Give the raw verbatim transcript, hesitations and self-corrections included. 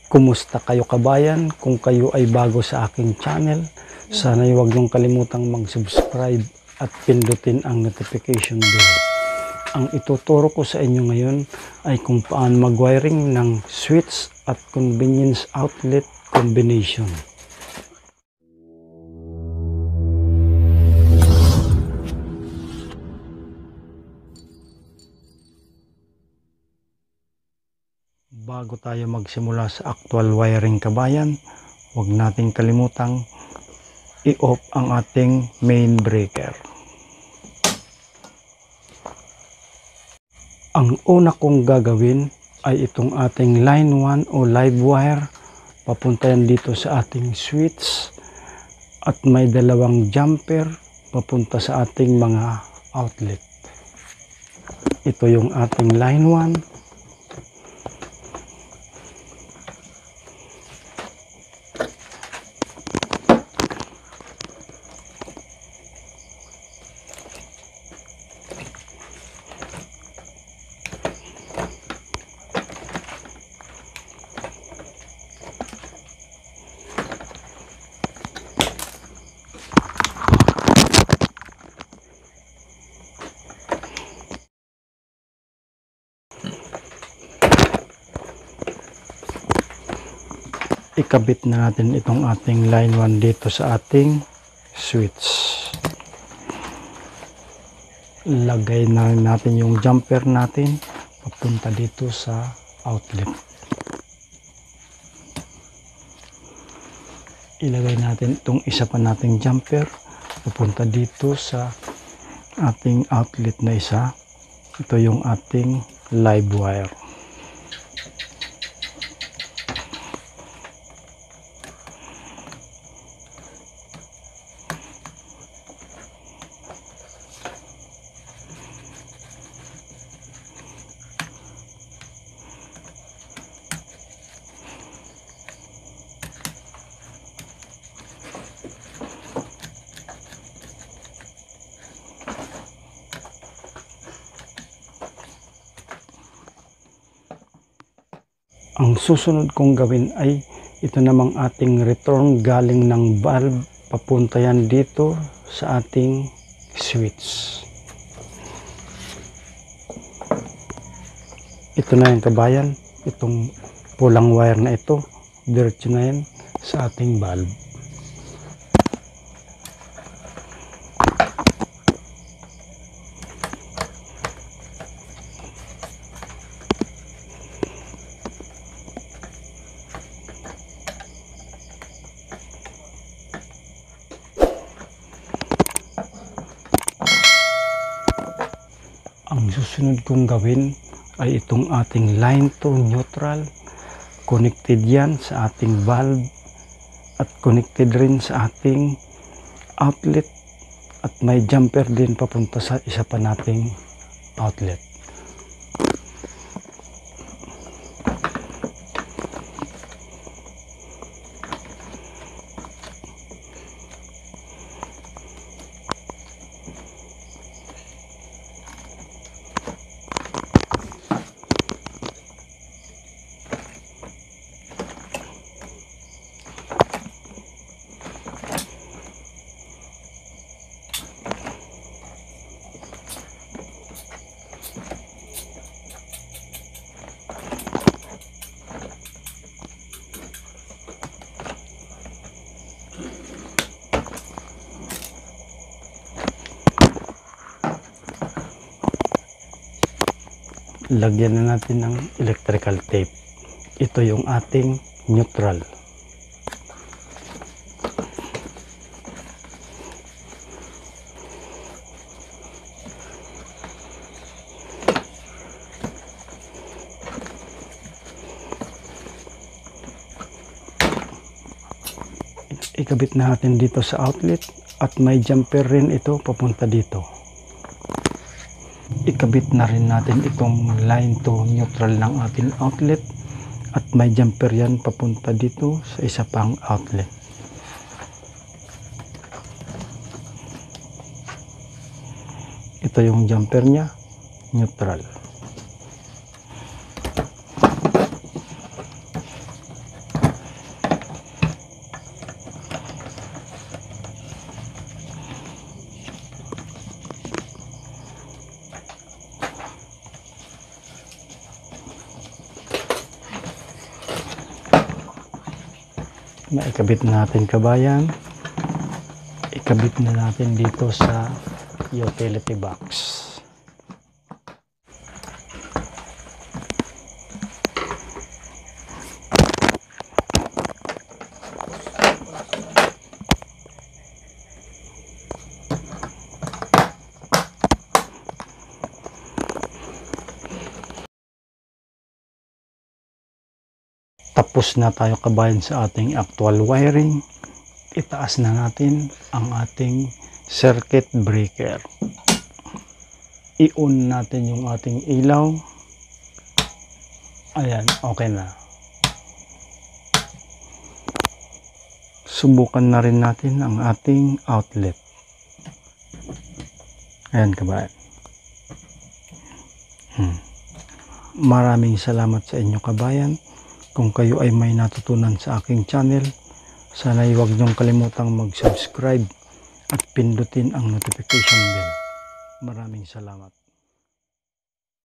Kumusta kayo kabayan? Kung kayo ay bago sa aking channel, sana huwag niyong kalimutang mag-subscribe at pindutin ang notification bell. Ang ituturo ko sa inyo ngayon ay kung paano mag-wiring ng switch at convenience outlet combination. Bago tayo magsimula sa actual wiring kabayan, huwag nating kalimutang i-off ang ating main breaker. Ang una kong gagawin ay itong ating line one o live wire. Papunta yan dito sa ating switch at may dalawang jumper papunta sa ating mga outlet. Ito yung ating line one. Ikabit na natin itong ating line one dito sa ating switch. Lagay na natin yung jumper natin papunta dito sa outlet. Ilagay natin itong isa pa nating jumper papunta dito sa ating outlet na isa. Ito yung ating live wire. Ang susunod kong gawin ay ito namang ating return galing ng valve papunta yan dito sa ating switch. Ito na yung kabayan, itong pulang wire na ito, diretso na yan sa ating valve. Ang susunod kong gawin ay itong ating line to neutral. Connected yan sa ating valve at connected rin sa ating outlet at may jumper din papunta sa isa pa nating outlet. Lagyan na natin ng electrical tape. Ito yung ating neutral. Ikabit na natin dito sa outlet at may jumper rin ito papunta dito. Ikabit na rin natin itong line to neutral ng ating outlet at may jumper yan papunta dito sa isa pang outlet. Ito yung jumper niya, neutral. Maikabit natin kabayan. Ikabit na natin dito sa utility box. Tapos na tayo kabayan sa ating actual wiring. Itaas na natin ang ating circuit breaker. I-on natin yung ating ilaw. Ayan, okay na. Subukan na rin natin ang ating outlet. Ayan kabayan. Hmm. Maraming salamat sa inyo kabayan. Kung kayo ay may natutunan sa aking channel, sana ay huwag niyong kalimutang mag-subscribe at pindutin ang notification bell. Maraming salamat.